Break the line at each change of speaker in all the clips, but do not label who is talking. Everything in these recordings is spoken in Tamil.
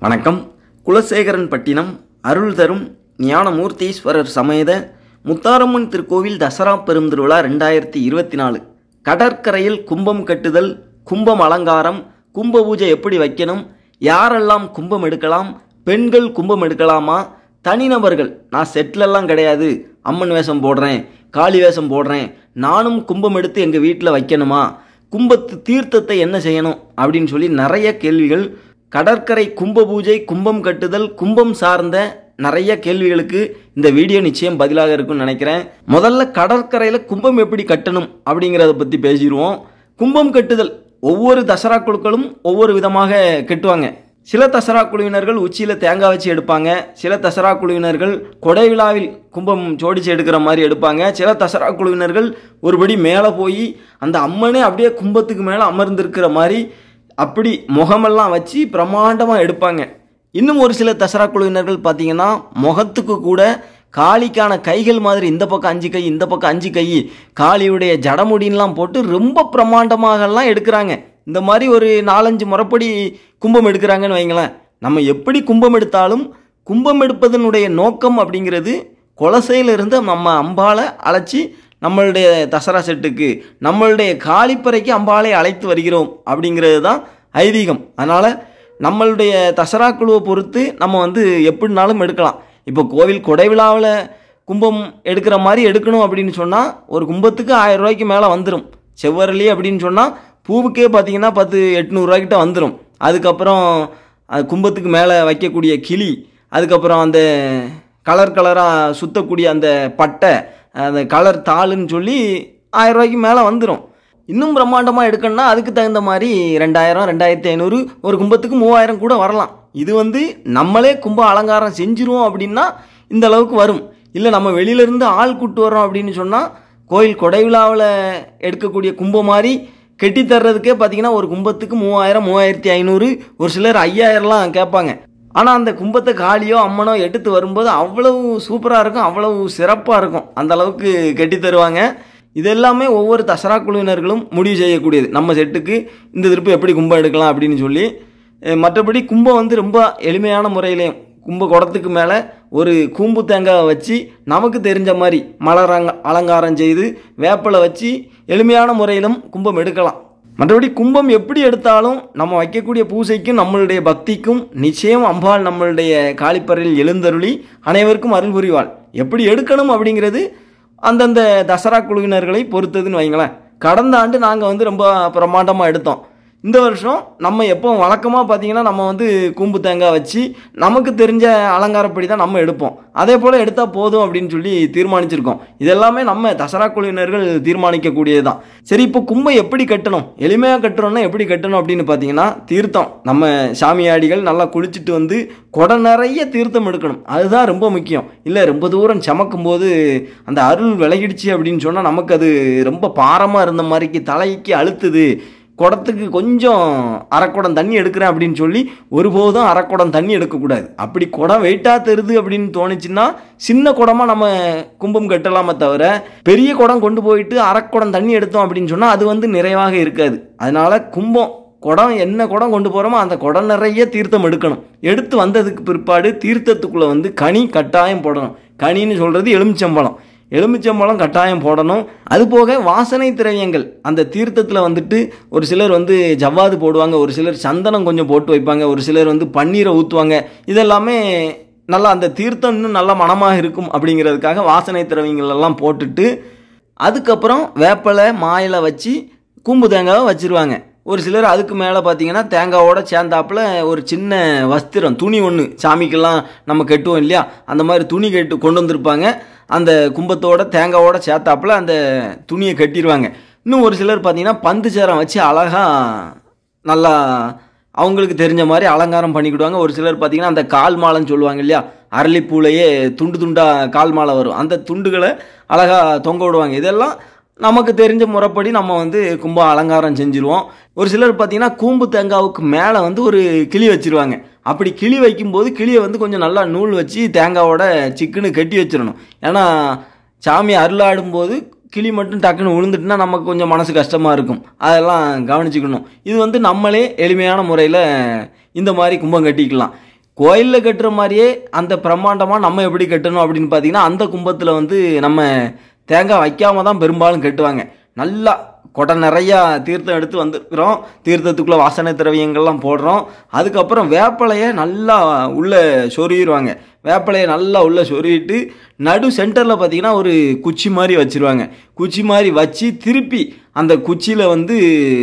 வணக்கம். குலசேகரன் பட்டினம் அருள் தரும் ஞானமூர்த்தீஸ்வரர் சமேத முத்தாரம்மன் திருக்கோவில் தசரா பெருந்திருவிழா 2024. கடற்கரையில் கும்பம் கட்டுதல், கும்பம் அலங்காரம், கும்ப பூஜை எப்படி வைக்கணும், யாரெல்லாம் கும்பம் எடுக்கலாம், பெண்கள் கும்பம் எடுக்கலாமா, தனிநபர்கள் நான் செட்டிலெல்லாம் கிடையாது, அம்மன் வேஷம் போடுறேன், காளி வேஷம் போடுறேன், நானும் கும்பம் எடுத்து எங்கள் வீட்டில் வைக்கணுமா, கும்பத்து தீர்த்தத்தை என்ன செய்யணும் அப்படின்னு சொல்லி நிறைய கேள்விகள். கடற்கரை கும்ப பூஜை, கும்பம் கட்டுதல், கும்பம் சார்ந்த நிறைய கேள்விகளுக்கு இந்த வீடியோ நிச்சயம் பதிலாக இருக்கும்னு நினைக்கிறேன். முதல்ல கடற்கரையில் கும்பம் எப்படி கட்டணும் அப்படிங்கிறத பற்றி பேசிடுவோம். கும்பம் கட்டுதல் ஒவ்வொரு தசரா குழுக்களும் ஒவ்வொரு விதமாக கட்டுவாங்க. சில தசரா குழுவினர்கள் உச்சியில் தேங்காய் வச்சு எடுப்பாங்க, சில தசரா குழுவினர்கள் கொடை விழாவில் கும்பம் ஜோடிச்சு எடுக்கிற மாதிரி எடுப்பாங்க, சில தசரா குழுவினர்கள் ஒருபடி மேலே போய் அந்த அம்மனே அப்படியே கும்பத்துக்கு மேலே அமர்ந்திருக்கிற மாதிரி அப்படி முகமெல்லாம் வச்சு பிரம்மாண்டமாக எடுப்பாங்க. இன்னும் ஒரு சில தசரா குழுவினர்கள் பார்த்தீங்கன்னா முகத்துக்கு கூட காளிக்கான கைகள் மாதிரி இந்த பக்கம் 5 கை, இந்த பக்கம் 5 கை, காளியுடைய ஜடமுடின்லாம் போட்டு ரொம்ப பிரம்மாண்டமாகலாம் எடுக்கிறாங்க. இந்த மாதிரி ஒரு 4-5 முறைப்படி கும்பம் எடுக்கிறாங்கன்னு வைங்களேன். நம்ம எப்படி கும்பம் எடுத்தாலும் கும்பம் எடுப்பதனுடைய நோக்கம் அப்படிங்கிறது குலசையிலிருந்து நம்ம அம்பாளை அழைச்சி நம்மளுடைய தசரா செட்டுக்கு, நம்மளுடைய காளிப்பறைக்கு அம்பாளை அழைத்து வருகிறோம் அப்படிங்கிறது தான் ஐதீகம். அதனால் நம்மளுடைய தசரா குழுவை பொறுத்து நம்ம எப்படினாலும் எடுக்கலாம். இப்போ கோவில் கொடை விழாவில் கும்பம் எடுக்கிற மாதிரி எடுக்கணும் அப்படின்னு சொன்னால் ஒரு கும்பத்துக்கு 1000 ரூபாய்க்கு மேலே வந்துடும். செவ்வரளி அப்படின்னு சொன்னால் பூவுக்கே பார்த்தீங்கன்னா 1000-800 ரூபாய்க்கிட்ட வந்துடும். அதுக்கப்புறம் கும்பத்துக்கு மேலே வைக்கக்கூடிய கிளி, அதுக்கப்புறம் அந்த கலர் கலராக சுற்றக்கூடிய அந்த பட்டை, அந்த கலர் தாளுன்னு சொல்லி 1000 ரூபாய்க்கு மேலே வந்துடும். இன்னும் பிரம்மாண்டமாக எடுக்கணும்னா அதுக்கு தகுந்த மாதிரி 2000, 2500, ஒரு கும்பத்துக்கு 3000 கூட வரலாம். இது நம்மளே கும்ப அலங்காரம் செஞ்சிருவோம் அப்படின்னா இந்த அளவுக்கு வரும். இல்லை நம்ம வெளியிலேருந்து ஆள் கூட்டு வரோம் அப்படின்னு சொன்னால் கோயில் கொடை விழாவில் எடுக்கக்கூடிய கும்பம் மாதிரி கெட்டி தர்றதுக்கே பார்த்தீங்கன்னா ஒரு கும்பத்துக்கு 3000, 3500, ஒரு சிலர் 5000லாம் கேட்பாங்க. ஆனால் அந்த கும்பத்தை காளியோ அம்மனோ எடுத்து வரும்போது அவ்வளவு சூப்பராக இருக்கும், அவ்வளவு சிறப்பாக இருக்கும், அந்த அளவுக்கு கட்டி தருவாங்க. இது எல்லாமே ஒவ்வொரு தசரா குழுவினர்களும் முடிவு செய்யக்கூடியது. நம்ம செட்டுக்கு இந்த திருப்பு எப்படி கும்பம் எடுக்கலாம் அப்படின்னு சொல்லி. மற்றபடி கும்பம் ரொம்ப எளிமையான முறையிலையும் கும்ப குடத்துக்கு மேலே ஒரு கூம்பு தேங்காய் வச்சு நமக்கு தெரிஞ்ச மாதிரி மலர் அலங்காரம் செய்து வேப்பலை வச்சு எளிமையான முறையிலும் கும்பம் எடுக்கலாம். மற்றபடி கும்பம் எப்படி எடுத்தாலும் நம்ம வைக்கக்கூடிய பூசைக்கும் நம்மளுடைய பக்திக்கும் நிச்சயம் அம்பாள் நம்மளுடைய காளிப்பறையில் எழுந்தருளி அனைவருக்கும் அருள் புரிவாள். எப்படி எடுக்கணும் அப்படிங்கிறது அந்தந்த தசரா குழுவினர்களை பொறுத்ததுன்னு வைங்களேன். கடந்த ஆண்டு நாங்கள் ரொம்ப பிரம்மாண்டமாக எடுத்தோம். இந்த வருஷம் நம்ம எப்போ வழக்கமாக பார்த்தீங்கன்னா நம்ம கூம்பு தேங்காய் வச்சு நமக்கு தெரிஞ்ச அலங்காரப்படி தான் நம்ம எடுப்போம். அதே போல் எடுத்தால் போதும் அப்படின்னு சொல்லி தீர்மானிச்சிருக்கோம். இதெல்லாமே நம்ம தசரா குழுவினர்கள் தீர்மானிக்கக்கூடியது தான். சரி, இப்போ கும்பம் எப்படி கட்டணும், எளிமையாக கட்டுறோன்னா எப்படி கட்டணும் அப்படின்னு பார்த்தீங்கன்னா, தீர்த்தம் நம்ம சாமியாடிகள் நல்லா குளிச்சுட்டு குடம் நிறைய தீர்த்தம் எடுக்கணும். அதுதான் ரொம்ப முக்கியம். இல்லை ரொம்ப தூரம் சமக்கும் போது அந்த அருள் விலகிடுச்சு அப்படின்னு சொன்னால் நமக்கு அது ரொம்ப பாரமாக இருந்த மாதிரிக்கு தலைக்கு அழுத்துது, குடத்துக்கு கொஞ்சம் அரைக்குடம் தண்ணி எடுக்கிறேன் அப்படின்னு சொல்லி ஒருபோதும் அரைக்குடம் தண்ணி எடுக்கக்கூடாது. அப்படி குடம் வெயிட்டாக தருது அப்படின்னு தோணுச்சுன்னா சின்ன குடமாக நம்ம கும்பம் கட்டலாமே தவிர பெரிய குடம் கொண்டு போயிட்டு அரைக்குடம் தண்ணி எடுத்தோம் அப்படின்னு சொன்னால் அது நிறைவாக இருக்காது. அதனால் குடம் என்ன குடம் கொண்டு போகிறோமோ அந்த குடம் நிறைய தீர்த்தம் எடுக்கணும். எடுத்து வந்ததுக்கு பிற்பாடு தீர்த்தத்துக்குள்ளே கனி கட்டாயம் போடணும். கனின்னு சொல்கிறது எலுமிச்சம்பழம் கட்டாயம் போடணும். அதுபோக வாசனை திரவியங்கள் அந்த தீர்த்தத்தில் ஒரு சிலர் ஜவ்வாது போடுவாங்க, ஒரு சிலர் சந்தனம் கொஞ்சம் போட்டு வைப்பாங்க, ஒரு சிலர் பன்னீரை ஊற்றுவாங்க. இதெல்லாமே நல்லா அந்த தீர்த்தம் இன்னும் நல்ல மனமாக இருக்கும் அப்படிங்கிறதுக்காக வாசனை திரவியங்கள் எல்லாம் போட்டுட்டு அதுக்கப்புறம் வேப்பலை மாயில வச்சு கூம்பு தேங்காவை வச்சுருவாங்க. ஒரு சிலர் அதுக்கு மேலே பார்த்தீங்கன்னா தேங்காவோட சேர்ந்தாப்பில் ஒரு சின்ன வஸ்திரம், துணி ஒன்று சாமிக்கெல்லாம் நம்ம கட்டுவோம் இல்லையா, அந்த மாதிரி துணி கொண்டு வந்திருப்பாங்க. அந்த கும்பத்தோட தேங்காவோட சேர்த்தாப்பில் அந்த துணியை கட்டிடுவாங்க. இன்னும் ஒரு சிலர் பார்த்தீங்கன்னா பந்து சேரம் வச்சு அழகாக நல்லா அவங்களுக்கு தெரிஞ்ச மாதிரி அலங்காரம் பண்ணிக்கிடுவாங்க. ஒரு சிலர் பார்த்தீங்கன்னா அந்த கால் மாலைன்னு சொல்லுவாங்க இல்லையா, அரளிப்பூலையே துண்டு துண்டாக கால் மாலை வரும், அந்த துண்டுகளை அழகாக தொங்க விடுவாங்க. இதெல்லாம் நமக்கு தெரிஞ்ச முறைப்படி நம்ம கும்பம் அலங்காரம் செஞ்சுருவோம். ஒரு சிலர் பார்த்தீங்கன்னா கூம்பு தேங்காவுக்கு மேலே ஒரு கிளி வச்சுருவாங்க. அப்படி கிளி வைக்கும்போது கிளியை கொஞ்சம் நல்லா நூல் வச்சு தேங்காவோட சிக்குன்னு கட்டி வச்சிடணும். ஏன்னா சாமி அருளாடும்போது கிளி மட்டும் டக்குன்னு விழுந்துட்டுனா நமக்கு கொஞ்சம் மனசு கஷ்டமாக இருக்கும். அதெல்லாம் கவனிச்சுக்கணும். இது நம்மளே எளிமையான முறையில் இந்த மாதிரி கும்பம் கட்டிக்கலாம். கோயிலில் கட்டுற மாதிரியே அந்த பிரம்மாண்டமாக நம்ம எப்படி கட்டணும் அப்படின்னு பார்த்தீங்கன்னா, அந்த கும்பத்தில் வந்து நம்ம தேங்காய் வைக்காம தான் பெரும்பாலும் கட்டுவாங்க. நல்லா கொடை நிறையா தீர்த்தம் எடுத்து வந்துருக்குறோம், தீர்த்தத்துக்குள்ளே வாசனை திரவியங்கள்லாம் போடுறோம். அதுக்கப்புறம் வேப்பலையை நல்லா உள்ளே சொருகிடுவாங்க. வேப்பலையை நல்லா உள்ளே சொருகிட்டு நடு சென்டரில் பார்த்திங்கன்னா ஒரு குச்சி மாதிரி வச்சுருவாங்க. குச்சி மாதிரி வச்சு திருப்பி அந்த குச்சியில் வந்து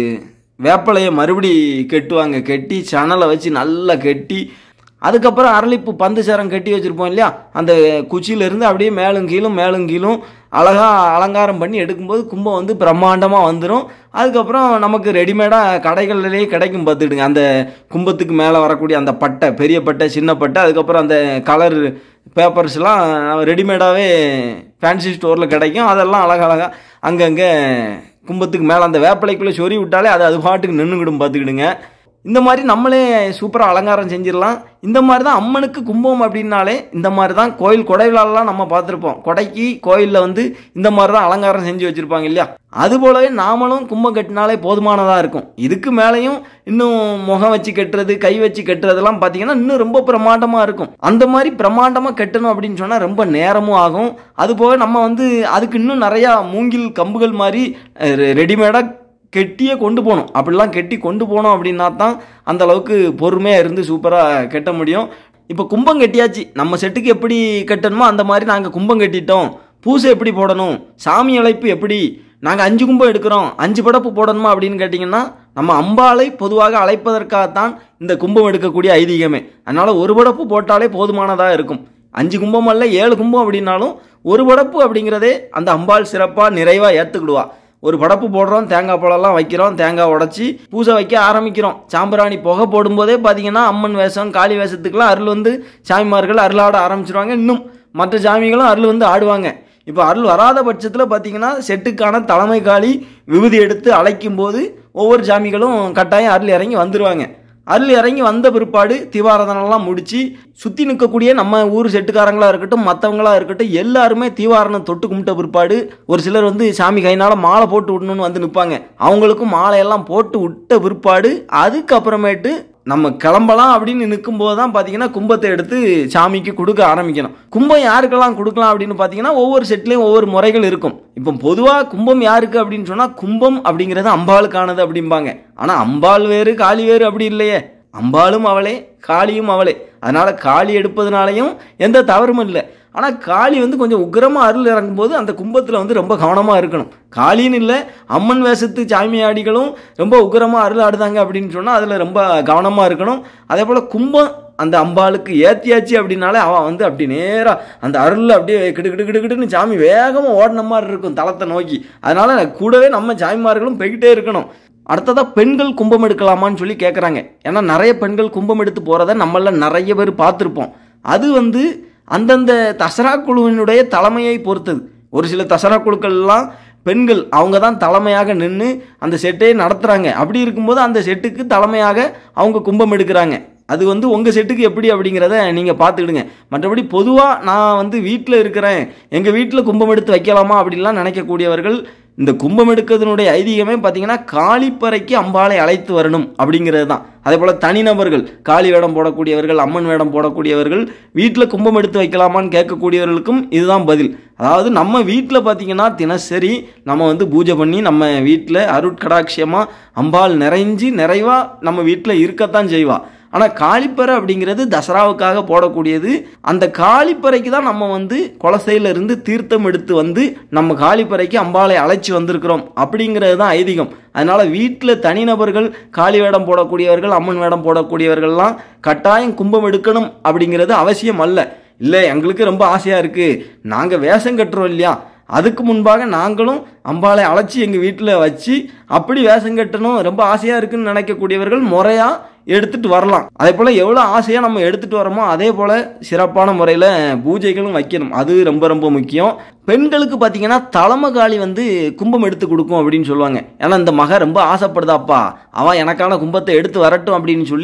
வேப்பலையை மறுபடி கட்டுவாங்க. கட்டி சணலை வச்சு நல்லா கட்டி அதுக்கப்புறம் அரளிப்பூ பந்து சரம் கட்டி வச்சுருப்போம் இல்லையா, அந்த குச்சியிலேருந்து அப்படியே மேலும் கீழும் அழகாக அலங்காரம் பண்ணி எடுக்கும்போது கும்பம் வந்து பிரம்மாண்டமாக வந்துடும். அதுக்கப்புறம் நமக்கு ரெடிமேடாக கடைகள்லேயே கிடைக்கும் பார்த்துடுங்க. அந்த கும்பத்துக்கு மேலே வரக்கூடிய அந்த பட்டை, பெரிய பட்டை, சின்ன பட்டை, அதுக்கப்புறம் அந்த கலர் பேப்பர்ஸ்லாம் ரெடிமேடாகவே ஃபேன்சி ஸ்டோரில் கிடைக்கும். அதெல்லாம் அழகழகாக அங்கங்கே கும்பத்துக்கு மேலே அந்த வேப்பலைக்குள்ளே சொறி விட்டாலே அது பாட்டுக்கு நின்றுக்கிடும் பார்த்துக்கிடுங்க. இந்த மாதிரி நம்மளே சூப்பராக அலங்காரம் செஞ்சிடலாம். இந்த மாதிரி தான் அம்மனுக்கு கும்பம் அப்படின்னாலே இந்த மாதிரி தான் கோயில் கொடைவிழாலாம் நம்ம பார்த்துருப்போம். கொடைக்கு கோயிலில் வந்து இந்த மாதிரி தான் அலங்காரம் செஞ்சு வச்சுருப்பாங்க இல்லையா. அதுபோலவே நாமளும் கும்பம் கட்டினாலே போதுமானதாக இருக்கும். இதுக்கு மேலேயும் இன்னும் முகம் வச்சு கட்டுறது, கை வச்சு கட்டுறதெல்லாம் பார்த்தீங்கன்னா இன்னும் ரொம்ப பிரமாண்டமாக இருக்கும். அந்த மாதிரி பிரமாண்டமாக கட்டணும் அப்படின்னு சொன்னால் ரொம்ப நேரமும் ஆகும். அதுபோக நம்ம வந்து அதுக்கு இன்னும் நிறையா மூங்கில் கம்புகள் மாதிரி ரெடிமேடாக கெட்டியே கொண்டு போகணும். அப்படிலாம் கெட்டி கொண்டு போனோம் அப்படின்னா தான் அந்த அளவுக்கு பொறுமையாக இருந்து சூப்பராக கட்ட முடியும். இப்போ கும்பம் கட்டியாச்சு, நம்ம செட்டுக்கு எப்படி கட்டணுமோ அந்த மாதிரி நாங்கள் கும்பம் கட்டிட்டோம். பூசை எப்படி போடணும், சாமி அழைப்பு எப்படி, நாங்கள் 5 கும்பம் எடுக்கிறோம், 5 படப்பு போடணுமா அப்படின்னு கேட்டிங்கன்னா, நம்ம அம்பாளை பொதுவாக அழைப்பதற்காகத்தான் இந்த கும்பம் எடுக்கக்கூடிய ஐதீகமே. அதனால் ஒரு படப்பு போட்டாலே போதுமானதாக இருக்கும். 5 கும்பம் அல்ல 7 கும்பம் அப்படின்னாலும் ஒரு படப்பு அப்படிங்கிறதே அந்த அம்பாள் சிறப்பாக நிறைவாக ஏற்றுக்கிடுவா. ஒரு படப்பு போடுறோம், தேங்காய் பழம்லாம் வைக்கிறோம், தேங்காய் உடச்சி பூஜை வைக்க ஆரம்பிக்கிறோம். சாம்பிராணி புகை போடும்போதே பார்த்தீங்கன்னா அம்மன் வேஷம், காளி வேஷத்துக்கெலாம் அருள் வந்து சாமிமார்கள் அருளாட ஆரம்பிச்சிருவாங்க. இன்னும் மற்ற சாமிகளும் அருள் வந்து ஆடுவாங்க. இப்போ அருள் வராத பட்சத்தில் பார்த்தீங்கன்னா செட்டுக்கான தலைமை காளி விபூதி எடுத்து அழைக்கும் போது ஒவ்வொரு சாமிகளும் கட்டாயம் அருள் இறங்கி வந்துடுவாங்க. அருள் இறங்கி வந்த பிற்பாடு தீவாரதனெல்லாம் முடித்து சுற்றி நிற்கக்கூடிய நம்ம ஊர் செட்டுக்காரங்களாக இருக்கட்டும், மற்றவங்களாக இருக்கட்டும், எல்லாருமே தீவாரணம் தொட்டு கும்பிட்ட பிற்பாடு ஒரு சிலர் வந்து சாமி கையினால் மாலை போட்டு விடணும்னு வந்து நிற்பாங்க. அவங்களுக்கும் மாலையெல்லாம் போட்டு விட்ட பிற்பாடு அதுக்கப்புறமேட்டு நம்ம கிளம்பலாம் அப்படின்னு நிற்கும்போது தான் பார்த்தீங்கன்னா கும்பத்தை எடுத்து சாமிக்கு கொடுக்க ஆரம்பிக்கணும். கும்பம் யாருக்கெல்லாம் கொடுக்கலாம் அப்படின்னு பார்த்தீங்கன்னா ஒவ்வொரு செட்லேயும் ஒவ்வொரு முறைகள் இருக்கும். இப்போ பொதுவாக கும்பம் யாருக்கு அப்படின்னு சொன்னால் கும்பம் அப்படிங்கிறது அம்பாளுக்கானது அப்படிம்பாங்க. ஆனால் அம்பாள் வேறு காளி வேறு அப்படி இல்லையே. அம்பாளும் அவளே, காளியும் அவளே. அதனால் காளி எடுப்பதுனாலையும் எந்த தவறும் இல்லை. ஆனால் காளி வந்து கொஞ்சம் உக்கிரமாக அருள் இறங்கும்போது அந்த கும்பத்தில் வந்து ரொம்ப கவனமாக இருக்கணும். காளின்னு இல்லை, அம்மன் வேஷத்து சாமியாடிகளும் ரொம்ப உக்கிரமாக அருள் ஆடுதாங்க அப்படின்னு சொன்னால் அதில் ரொம்ப கவனமாக இருக்கணும். அதே போல் கும்பம் அந்த அம்பாளுக்கு ஏற்றியாச்சு அப்படின்னாலே அவன் வந்து அப்படி நேராக அந்த அருளில் அப்படியே கிடுக்கிடுன்னு சாமி வேகமாக ஓடின மாதிரி இருக்கும் தளத்தை நோக்கி. அதனால் கூடவே நம்ம சாமிமார்களும் போய்கிட்டே இருக்கணும். அடுத்ததாக பெண்கள் கும்பம் எடுக்கலாமான்னு சொல்லி கேட்குறாங்க. ஏன்னா நிறைய பெண்கள் கும்பம் எடுத்து போகிறத நம்மள நிறைய பேர் பார்த்துருப்போம். அது வந்து அந்தந்த தசரா குழுவினுடைய தலைமையை பொறுத்தது. ஒரு சில தசரா குழுக்கள்லாம் பெண்கள் அவங்க தான் தலைமையாக நின்று அந்த செட்டையே நடத்துகிறாங்க. அப்படி இருக்கும்போது அந்த செட்டுக்கு தலைமையாக அவங்க கும்பம் எடுக்கிறாங்க. அது வந்து உங்கள் செட்டுக்கு எப்படி அப்படிங்கிறத நீங்கள் பார்த்துக்கிடுங்க. மற்றபடி பொதுவாக நான் வந்து வீட்டில் இருக்கிறேன், எங்கள் வீட்டில் கும்பம் எடுத்து வைக்கலாமா அப்படின்லாம் நினைக்கக்கூடியவர்கள், இந்த கும்பம் எடுக்கிறதுனுடைய ஐதீகமே பார்த்தீங்கன்னா காளிப்பறைக்கு அம்பாளை அழைத்து வரணும் அப்படிங்கிறது தான். அதே போல் தனிநபர்கள் காளி வேடம் போடக்கூடியவர்கள், அம்மன் வேடம் போடக்கூடியவர்கள் வீட்டில் கும்பம் எடுத்து வைக்கலாமான்னு கேட்கக்கூடியவர்களுக்கும் இதுதான் பதில். அதாவது நம்ம வீட்டில் பார்த்தீங்கன்னா தினசரி நம்ம வந்து பூஜை பண்ணி நம்ம வீட்டில் அருட்கடாட்சியமாக அம்பாள் நிறைவாக நம்ம வீட்டில் இருக்கத்தான் செய்வா. ஆனால் காளிப்பறை அப்படிங்கிறது தசராவுக்காக போடக்கூடியது. அந்த காளிப்பறைக்கு தான் நம்ம வந்து குலசையிலிருந்து தீர்த்தம் எடுத்து வந்து நம்ம காளிப்பறைக்கு அம்பாளை அழைச்சி வந்திருக்கிறோம் அப்படிங்கிறது தான் ஐதீகம். அதனால் வீட்டில் தனிநபர்கள் காளி வேடம் போடக்கூடியவர்கள், அம்மன் வேடம் போடக்கூடியவர்கள்லாம் கட்டாயம் கும்பம் எடுக்கணும் அப்படிங்கிறது அவசியம் அல்ல. இல்லை எங்களுக்கு ரொம்ப ஆசையாக இருக்குது, நாங்கள் வேஷம் கட்டுறோம் இல்லையா, அதுக்கு முன்பாக நாங்களும் அம்பாளை அழைச்சி எங்கள் வீட்டில் வச்சு அப்படி வேஷம் கட்டணும் ரொம்ப ஆசையாக இருக்குன்னு நினைக்கக்கூடியவர்கள் முறையாக எடுத்துகிட்டு வரலாம். அதே போல் எவ்வளோ ஆசையாக நம்ம எடுத்துகிட்டு வரோமோ அதே போல் சிறப்பான முறையில் பூஜைகளும் வைக்கணும். அது ரொம்ப ரொம்ப முக்கியம். பெண்களுக்கு பார்த்தீங்கன்னா தலைமை காளி வந்து கும்பம் எடுத்து கொடுக்கும் அப்படின்னு சொல்லுவாங்க. ஏன்னா இந்த மக ரொம்ப ஆசைப்படுதாப்பா, அவன் எனக்கான கும்பத்தை எடுத்து வரட்டும் அப்படின்னு சொல்லி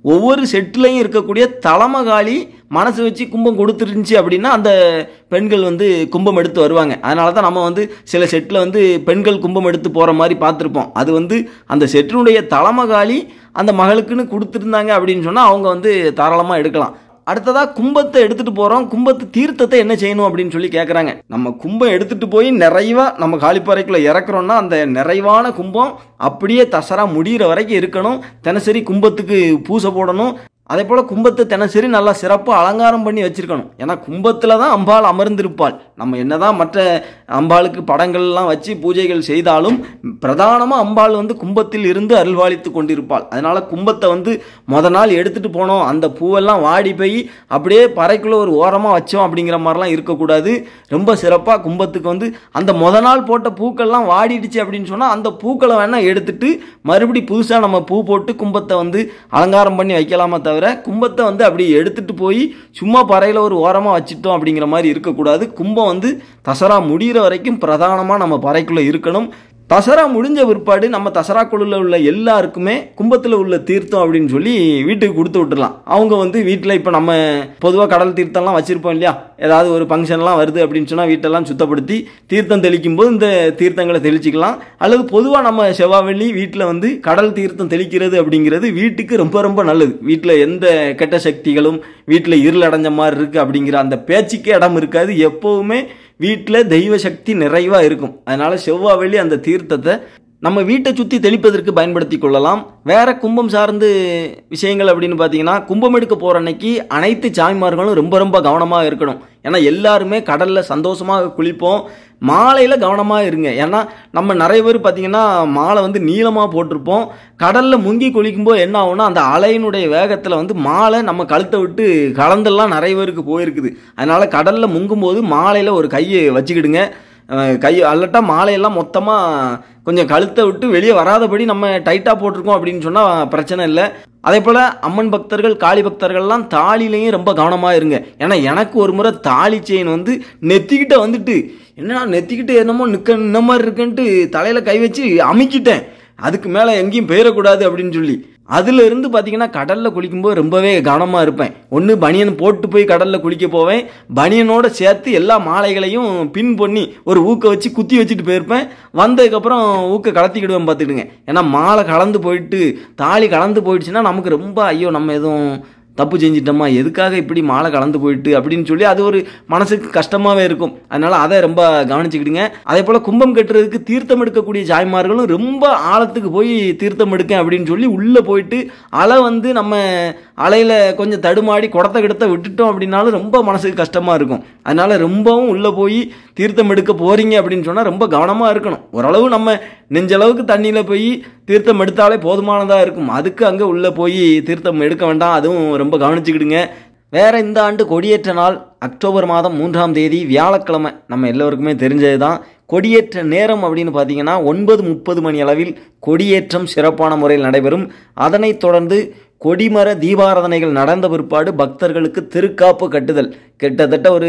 ஒவ்வொரு செட்டிலையும் இருக்கக்கூடிய தலைமகாலி மனசு வச்சு கும்பம் கொடுத்துருந்துச்சு அப்படின்னா அந்த பெண்கள் வந்து கும்பம் எடுத்து வருவாங்க. அதனால தான் நம்ம வந்து சில செட்டில் வந்து பெண்கள் கும்பம் எடுத்து போகிற மாதிரி பார்த்துருப்போம். அது வந்து அந்த செட்டினுடைய தலைமகாலி அந்த மகளுக்குன்னு கொடுத்துருந்தாங்க அப்படின்னு சொன்னால் அவங்க வந்து தாராளமாக எடுக்கலாம். அடுத்ததாக கும்பத்தை எடுத்துகிட்டு போகிறோம், கும்பத்து தீர்த்தத்தை என்ன செய்யணும் அப்படின்னு சொல்லி கேட்குறாங்க. நம்ம கும்பம் எடுத்துகிட்டு போய் நிறைவாக நம்ம காளிப்பாறைக்குள்ளே இறக்குறோன்னா அந்த நிறைவான கும்பம் அப்படியே தசரா முடிகிற வரைக்கும் இருக்கணும். தினசரி கும்பத்துக்கு பூசை போடணும். அதே போல் கும்பத்தை தினசரி நல்லா சிறப்பாக அலங்காரம் பண்ணி வச்சுருக்கணும். ஏன்னா கும்பத்தில் தான் அம்பாள் அமர்ந்திருப்பாள். நம்ம என்னதான் மற்ற அம்பாளுக்கு படங்கள்லாம் வச்சு பூஜைகள் செய்தாலும் பிரதானமாக அம்பாள் வந்து கும்பத்தில் இருந்து அருள்வாளித்து கொண்டிருப்பாள். அதனால் கும்பத்தை வந்து நாள் எடுத்துகிட்டு போனோம், அந்த பூவெல்லாம் வாடி போய் அப்படியே பறைக்குள்ளே ஒரு ஓரமாக வச்சோம் அப்படிங்கிற மாதிரிலாம் இருக்கக்கூடாது. ரொம்ப சிறப்பாக கும்பத்துக்கு வந்து அந்த நாள் போட்ட பூக்கள்லாம் வாடிடுச்சு அப்படின்னு சொன்னால் அந்த பூக்களை வேணால் எடுத்துட்டு மறுபடி புதுசாக நம்ம பூ போட்டு கும்பத்தை வந்து அலங்காரம் பண்ணி வைக்கலாமா தவிர கும்பத்தை வந்து அப்படி எடுத்துட்டு போய் சும்மா பறையில் ஒரு ஓரமாக வச்சுட்டோம் அப்படிங்கிற மாதிரி இருக்கக்கூடாது. கும்பம் வந்து தசரா முடிகிற வரைக்கும் பிரதானமாக நம்ம பறைக்குள்ளே இருக்கணும். தசரா முடிஞ்ச பிற்பாடு நம்ம தசராக்குள்ள உள்ள எல்லாருக்குமே கும்பத்தில் உள்ள தீர்த்தம் அப்படின்னு சொல்லி வீட்டுக்கு கொடுத்து விட்டுடலாம். அவங்க வந்து வீட்டில் இப்போ நம்ம பொதுவாக கடல் தீர்த்தம்லாம் வச்சுருப்போம் இல்லையா, ஏதாவது ஒரு ஃபங்க்ஷன்லாம் வருது அப்படின்னு சொன்னால் வீட்டெல்லாம் சுத்தப்படுத்தி தீர்த்தம் தெளிக்கும் போது இந்த தீர்த்தங்களை தெளிச்சிக்கலாம். அல்லது பொதுவாக நம்ம செவ்வாய் வீட்டில் வந்து கடல் தீர்த்தம் தெளிக்கிறது அப்படிங்கிறது வீட்டுக்கு ரொம்ப ரொம்ப நல்லது. வீட்டில் எந்த கெட்ட சக்திகளும் வீட்டில் இருள் அடைஞ்ச மாதிரி இருக்குது அப்படிங்கிற அந்த பேச்சுக்கே இடம் இருக்காது. எப்போவுமே வீட்டில் தெய்வ சக்தி நிறைவாக இருக்கும். அதனால் செவ்வாய் அந்த தீர்த்தத்தை நம்ம வீட்டை சுற்றி தெளிப்பதற்கு பயன்படுத்தி கொள்ளலாம். வேறு கும்பம் சார்ந்து விஷயங்கள் அப்படின்னு பார்த்தீங்கன்னா, கும்பம் எடுக்க போகிற அன்னைக்கு அனைத்து சாமிமார்களும் ரொம்ப ரொம்ப கவனமாக இருக்கணும். ஏன்னா எல்லாருமே கடலில் சந்தோஷமாக குளிப்போம். மாலையில் கவனமாக இருங்க. ஏன்னா நம்ம நிறைய பேர் பார்த்திங்கன்னா மாலை வந்து நீளமாக போட்டிருப்போம். கடலில் முங்கி குளிக்கும்போது என்ன ஆகும்னா அந்த அலையினுடைய வேகத்தில் வந்து மாலை நம்ம கழுத்தை விட்டு கலந்தெல்லாம் நிறைய பேருக்கு போயிருக்குது. அதனால் கடலில் முங்கும்போது மாலையில் ஒரு கையை வச்சுக்கிடுங்க. கை அல்லட்டா மாலையெல்லாம் மொத்தமாக கொஞ்சம் கழுத்தை விட்டு வெளியே வராதபடி நம்ம டைட்டாக போட்டிருக்கோம் அப்படின்னு சொன்னால் பிரச்சனை இல்லை. அதே போல் அம்மன் பக்தர்கள் காளி பக்தர்கள்லாம் தாலிலையும் ரொம்ப கவனமாக இருங்க. ஏன்னா எனக்கு ஒரு முறை தாலி செயின் வந்து நெத்திக்கிட்ட வந்துட்டு என்னன்னா நெத்திக்கிட்டு என்னமோ இந்த மாதிரி இருக்குன்ட்டு தலையில் கை வச்சு அமுக்கிட்டேன். அதுக்கு மேலே எங்கேயும் போயிடக்கூடாது அப்படின்னு சொல்லி அதில் இருந்து பார்த்தீங்கன்னா கடலில் குளிக்கும்போது ரொம்பவே கவனமாக இருப்பேன். ஒன்று பனியன் போட்டு போய் கடலில் குளிக்க போவேன், பனியனோடு சேர்த்து எல்லா மாலைகளையும் பின் பண்ணி ஒரு ஊக்க வச்சு குத்தி வச்சுட்டு போயிருப்பேன். வந்ததுக்கப்புறம் ஊக்க கலத்திக்கிடுவேன் பார்த்துக்கிடுங்க. ஏன்னா மாலை கலந்து போயிட்டு தாலி கலந்து போயிடுச்சுன்னா நமக்கு ரொம்ப ஐயோ நம்ம எதுவும் தப்பு செஞ்சிட்டோமா, எதுக்காக இப்படி மாலை கலந்து போயிட்டு அப்படின்னு சொல்லி அது ஒரு மனசுக்கு கஷ்டமாகவே இருக்கும். அதனால் அதை ரொம்ப கவனிச்சுக்கிடுங்க. அதே போல் கும்பம் கட்டுறதுக்கு தீர்த்தம் எடுக்கக்கூடிய சாய்மார்களும் ரொம்ப ஆழத்துக்கு போய் தீர்த்தம் எடுக்க அப்படின்னு சொல்லி உள்ளே போயிட்டு அலை வந்து நம்ம அலையில் கொஞ்சம் தடுமாடி குடத்தை கிடத்த விட்டுட்டோம் அப்படின்னாலும் ரொம்ப மனசுக்கு கஷ்டமாக இருக்கும். அதனால் ரொம்பவும் உள்ளே போய் தீர்த்தம் எடுக்க போகிறீங்க அப்படின்னு சொன்னால் ரொம்ப கவனமாக இருக்கணும். ஓரளவு நம்ம நெஞ்சளவுக்கு தண்ணியில் போய் தீர்த்தம் எடுத்தாலே போதுமானதாக இருக்கும். அதுக்கு அங்கே உள்ளே போய் தீர்த்தம் எடுக்க வேண்டாம். அதுவும் ரொம்ப கவனிச்சுக்கிடுங்க. வேறு இந்த ஆண்டு கொடியேற்ற நாள் அக்டோபர் மாதம் 3ஆம் தேதி வியாழக்கிழமை. நம்ம எல்லோருக்குமே தெரிஞ்சது தான். கொடியேற்ற நேரம் அப்படின்னு பார்த்தீங்கன்னா 9:30 மணி அளவில் கொடியேற்றம் சிறப்பான முறையில் நடைபெறும். அதனைத் தொடர்ந்து கொடிமர தீபாராதனைகள் நடந்த பிற்பாடு பக்தர்களுக்கு திருக்காப்பு கட்டுதல். கிட்டத்தட்ட ஒரு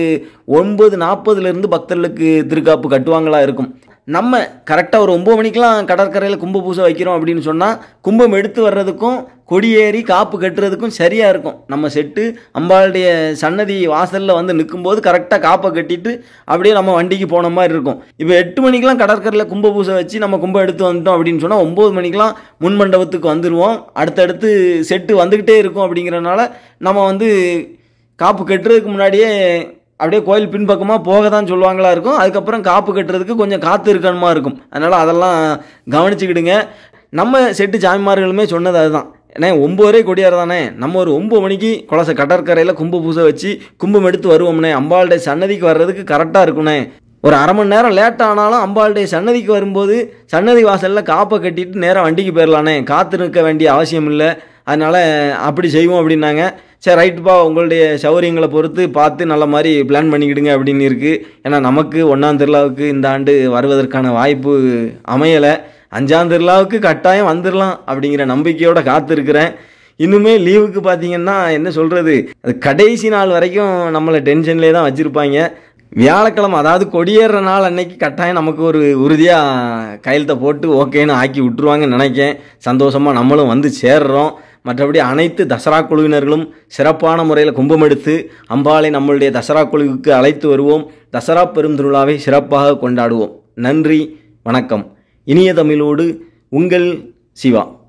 9:40 பக்தர்களுக்கு திருக்காப்பு கட்டுவாங்களா இருக்கும். நம்ம கரெக்டாக ஒரு 9 மணிக்கெலாம் கடற்கரையில் கும்ப பூசை வைக்கிறோம் அப்படின்னு சொன்னால் கும்பம் எடுத்து வர்றதுக்கும் கொடியேறி காப்பு கட்டுறதுக்கும் சரியாக இருக்கும். நம்ம செட்டு அம்பாளுடைய சன்னதி வாசலில் வந்து நிற்கும்போது கரெக்டாக காப்பை கட்டிட்டு அப்படியே நம்ம வண்டிக்கு போன மாதிரி இருக்கும். இப்போ 8 மணிக்கெலாம் கடற்கரையில் கும்ப பூசை வச்சு நம்ம கும்பம் எடுத்து வந்துட்டோம் அப்படின்னு சொன்னால் 9 மணிக்கெலாம் முன் மண்டபத்துக்கு வந்துடுவோம். அடுத்தடுத்து செட்டு வந்துக்கிட்டே இருக்கும். அப்படிங்கிறனால நம்ம வந்து காப்பு கட்டுறதுக்கு முன்னாடியே அப்படியே கோயில் பின்பக்கமாக போக தான் சொல்லுவாங்களா இருக்கும். அதுக்கப்புறம் காப்பு கட்டுறதுக்கு கொஞ்சம் காற்று இருக்கணுமா இருக்கும். அதனால் அதெல்லாம் கவனிச்சுக்கிடுங்க. நம்ம செட்டு சாமிமார்களுமே சொன்னது அதுதான். ஏன்னா 9 கொடியார் தானே, நம்ம ஒரு 9 மணிக்கு குளச கடற்கரையில் கும்ப பூசை வச்சு கும்பம் எடுத்து வருவோம்னே, அம்பாளுடைய சன்னதிக்கு வர்றதுக்கு கரெக்டாக இருக்குண்ணே. ஒரு அரை மணி நேரம் லேட் ஆனாலும் அம்பாளுடைய சன்னதிக்கு வரும்போது சன்னதி வாசலில் காப்பை கட்டிட்டு நேராக வண்டிக்கு போயிடலானே, காற்று நிற்க வேண்டிய அவசியம் இல்லை. அதனால் அப்படி செய்வோம் அப்படின்னாங்க. சரி ரைட்டுப்பா, உங்களுடைய சௌகரியங்களை பொறுத்து பார்த்து நல்ல மாதிரி பிளான் பண்ணிக்கிடுங்க அப்படின்னு இருக்குது. ஏன்னா நமக்கு 1ஆம் திருவிழாவுக்கு இந்த ஆண்டு வருவதற்கான வாய்ப்பு அமையலை. 5ஆம் திருவிழாவுக்கு கட்டாயம் வந்துடலாம் அப்படிங்கிற நம்பிக்கையோடு காத்திருக்கிறேன். இன்னுமே லீவுக்கு பார்த்தீங்கன்னா என்ன சொல்கிறது, அது கடைசி நாள் வரைக்கும் நம்மளை டென்ஷன்லேயே தான் வச்சுருப்பாங்க. வியாழக்கிழமை அதாவது கொடியேற நாள் அன்னைக்கு கட்டாயம் நமக்கு ஒரு உறுதியாக கையெழுத்தை போட்டு ஓகேன்னு ஆக்கி விட்டுருவாங்கன்னு நினைக்கேன். சந்தோஷமாக நம்மளும் வந்து சேர்றோம். மற்றபடி அனைத்து தசரா குழுவினர்களும் சிறப்பான முறையில் கும்பம் எடுத்து அம்பாளை நம்மளுடைய தசரா குழுவுக்கு அழைத்து வருவோம். தசரா பெருந்திருவிழாவை சிறப்பாக கொண்டாடுவோம். நன்றி, வணக்கம். இனிய தமிழோடு உங்கள் சிவா.